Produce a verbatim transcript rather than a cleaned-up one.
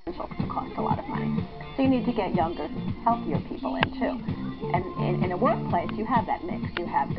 to cost a lot of money. So you need to get younger, healthier people in too. And in, in a workplace, you have that mix. You have